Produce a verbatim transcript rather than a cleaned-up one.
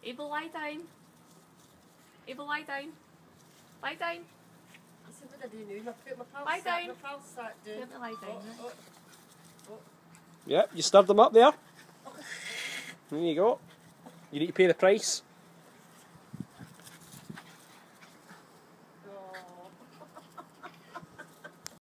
Abel, lie down. Abel, lie down. Lie down. I said, what did I do now? I put my pals Lie sat, down. my pals sat down. You have to lie down. Oh, oh, oh. Yeah, you stirred them up there. There you go. You need to pay the price.